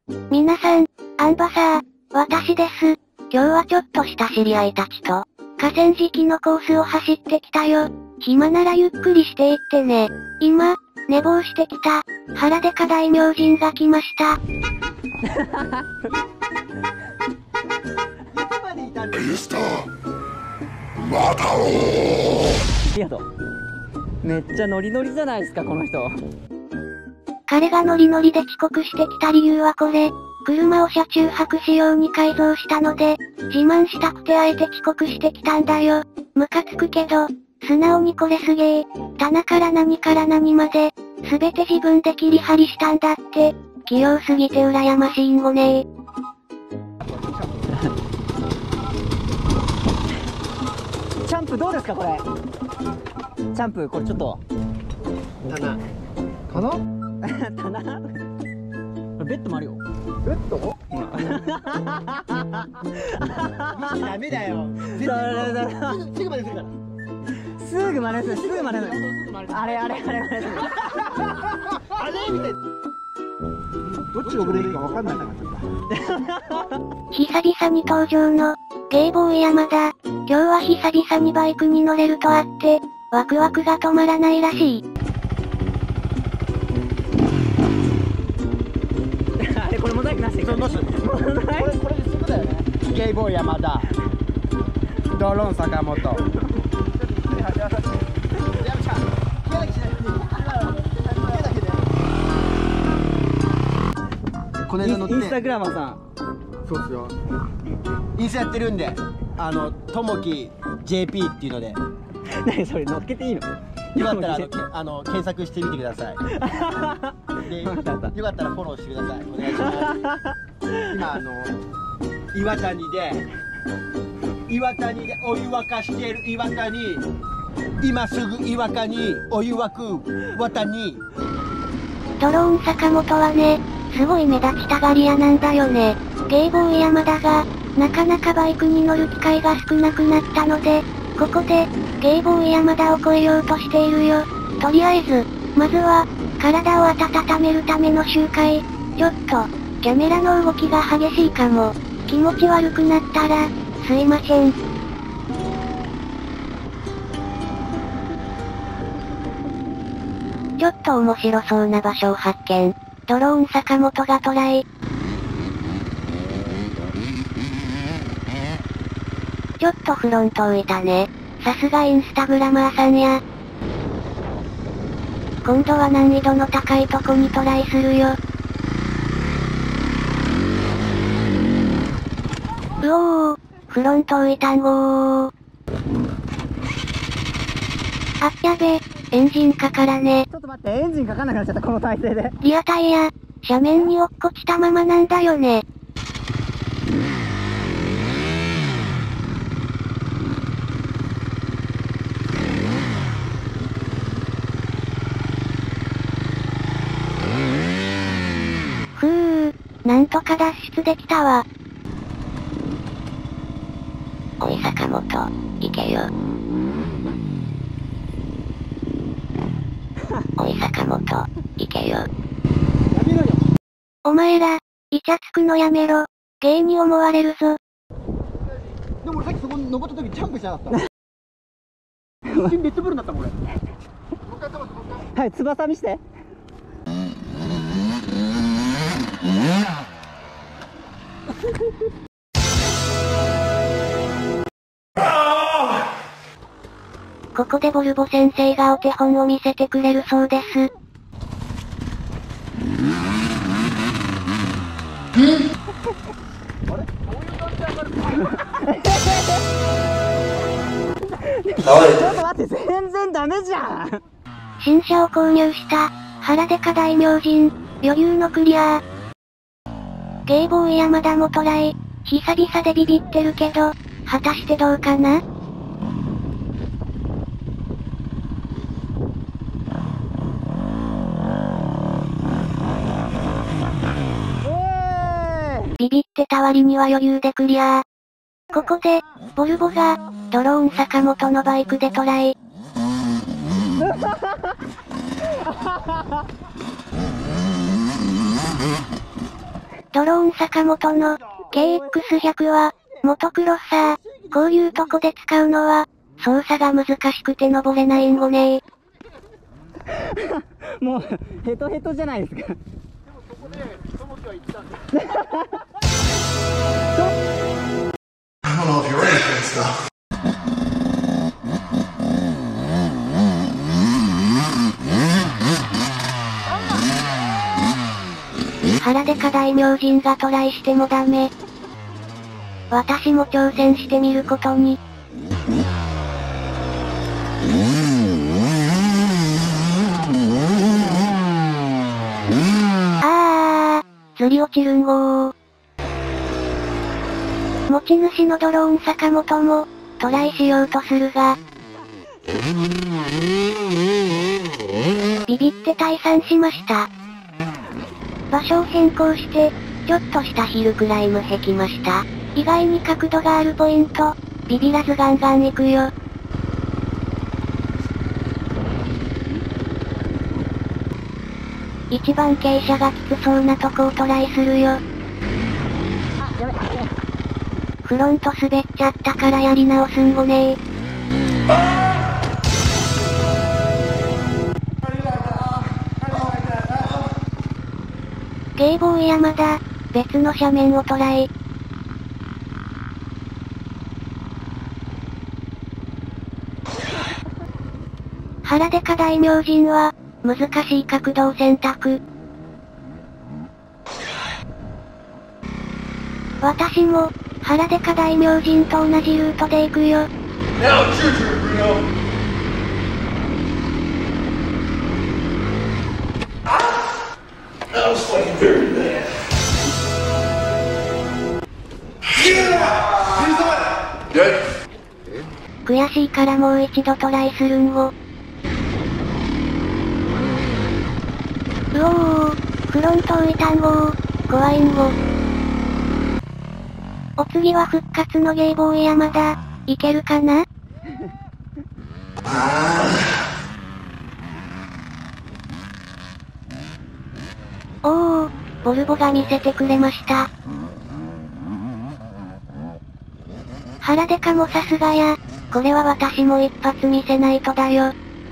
皆さん、アンバサー、私です。今日はちょっとした知り合いたちと、河川敷のコースを走ってきたよ。暇ならゆっくりしていってね。今、寝坊してきた、腹でか大明神が来ました。 ミスターマタロウ。 ありがとう。めっちゃノリノリじゃないですか、この人。 彼がノリノリで遅刻してきた理由はこれ。車を車中泊仕様に改造したので、自慢したくてあえて遅刻してきたんだよ。ムカつくけど、素直にこれすげえ。棚から何から何まで、すべて自分で切り張りしたんだって。器用すぎて羨ましいんごねー。 チャンプどうですかこれ。チャンプこれちょっと。 棚。かな？ 棚？ベッドもあるよ。 ベッド？ ほら。 ダメだよ。すぐ真似するから。 すぐ真似する。すぐ真似する。あれ。 あれみたい。どっちをブレーキか分かんないなかった。 久々に登場の、ゲイボーイ山田。今日は久々にバイクに乗れるとあって、ワクワクが止まらないらしい。 あれこれモザイクなしで。 これですぐだよね。ゲイボーイ山田。ドローン坂本。この間乗って。 インスタグラマーさん。 そうっすよ。インスタやってるんで、ともき JP っていうので。 何それ乗っけていいの？ よかったら検索してみてください。で、よかったらフォローしてください。お願いします。今岩谷でお湯沸かしている岩谷。今すぐ岩谷お湯沸くワタニ。 ドローン坂本はね、すごい目立ちたがり屋なんだよね。ゲイボーイ山田が、なかなかバイクに乗る機会が少なくなったので、ここで、ゲイボーイ山田を超えようとしているよ。とりあえず、まずは、体を温めるための周回。ちょっと、キャメラの動きが激しいかも。気持ち悪くなったら、すいません。ちょっと面白そうな場所を発見。ドローン坂本がトライ。ちょっとフロント浮いたね。さすがインスタグラマーさんや。今度は難易度の高いとこにトライするよ。うおー、フロント浮いたんごー。あっやべ、エンジンかからね。 ちょっと待って、エンジンかかんなくなっちゃったこの体勢で。 リアタイヤ、斜面に落っこちたままなんだよね。ふぅ、なんとか脱出できたわ。おい坂本、行けよ。おい坂本、行けよ。お前ら、イチャつくのやめろ。ゲイに思われるぞ。 でも俺さっきそこに登った時ジャンプしなかった。一瞬レッドブルになったもん俺。 はい、翼見して。 ここでボルボ先生がお手本を見せてくれるそうです。 ちょっと待って、全然ダメじゃん。 新車を購入した、腹でか大明神、余裕のクリア。ゲイボーイ山田もトライ、久々でビビってるけど、果たしてどうかな？ビビってた割には余裕でクリア。ここで、ボルボが、ドローン坂本のバイクでトライ。 ドローン坂本の KX100 は、モトクロッサー。こういうとこで使うのは、操作が難しくて登れないんごねー。 もう、ヘトヘトじゃないですか。 でもそこで、ともきは言ったんだ。 I don't know if you're ready for this stuff. 腹でか大名人がトライしてもダメ。私も挑戦してみることに。ずり落ちるんごー。持ち主のドローン坂本も、トライしようとするが。ビビって退散しました。場所を変更して、ちょっとしたヒルクライムへきました。意外に角度があるポイント、ビビらずガンガン行くよ。一番傾斜がきつそうなとこをトライするよ。フロント滑っちゃったからやり直すんごねー。ゲイボーイ山田、別の斜面をトライ。腹でか大名人は、難しい角度を選択。私も、腹でか大名人と同じルートで行くよ。 Now it's your turn, Bruno. That was fucking very bad. Yeah! He's on it! Good? 悔しいからもう一度トライするんご。うおー、フロント浮いたんごー、怖いんご。お次は復活のゲイボーイ山田、いけるかな？おー、ボルボが見せてくれました。腹でかもさすがや、これは私も一発見せないとだよ。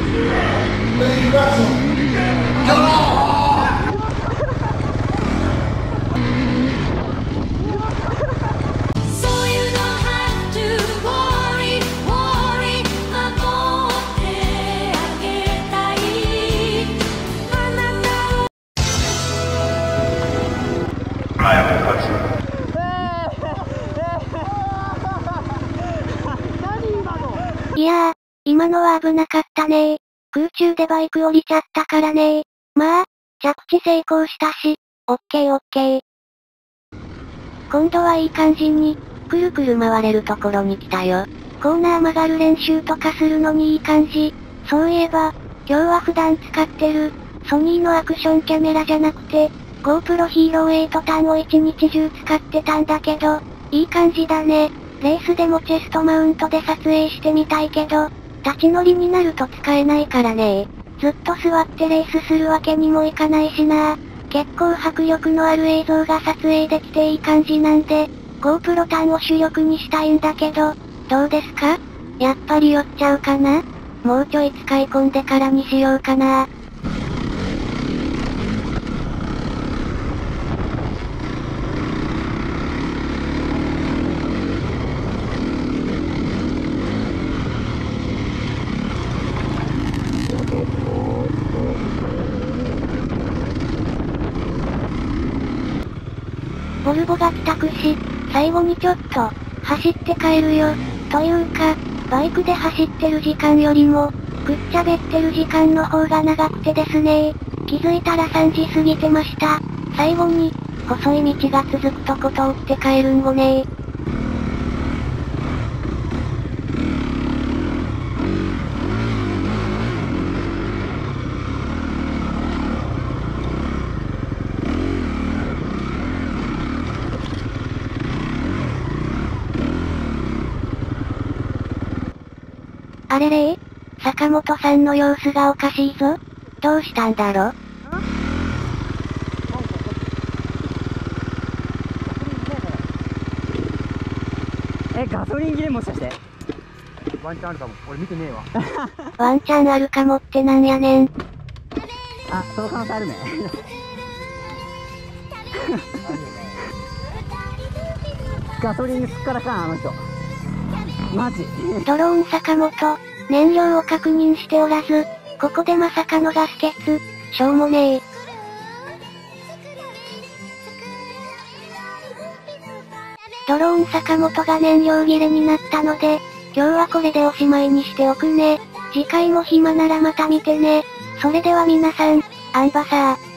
いやー、今のは危なかったねー。空中でバイク降りちゃったからねー。まあ、着地成功したし、オッケーオッケー。今度はいい感じに、くるくる回れるところに来たよ。コーナー曲がる練習とかするのにいい感じ。そういえば、今日は普段使ってる、ソニーのアクションキャメラじゃなくて、GoPro Hero 8 タンを一日中使ってたんだけど、いい感じだね。レースでもチェストマウントで撮影してみたいけど、立ち乗りになると使えないからね。ずっと座ってレースするわけにもいかないしな。結構迫力のある映像が撮影できていい感じなんで、GoPro タンを主力にしたいんだけど、どうですか？やっぱり酔っちゃうかな？もうちょい使い込んでからにしようかな。ボルボが帰宅し、最後にちょっと、走って帰るよ。というか、バイクで走ってる時間よりも、くっちゃべってる時間の方が長くてですね。気づいたら3時過ぎてました。最後に、細い道が続くとこ通って帰るんごねー。あれれー？坂本さんの様子がおかしいぞ。どうしたんだろ？ ガソリン切れもしかして。 ワンチャンあるかも。俺見てねえわ。 ワンチャンあるかもってなんやねん。 あ、その可能性あるね。ガソリンすっからかん、あの人。マジ。 ドローン坂本、燃料を確認しておらず、ここでまさかのガス欠。しょうもねえ。ドローン坂本が燃料切れになったので、今日はこれでおしまいにしておくね。次回も暇ならまた見てね。それでは皆さん、アンバサー。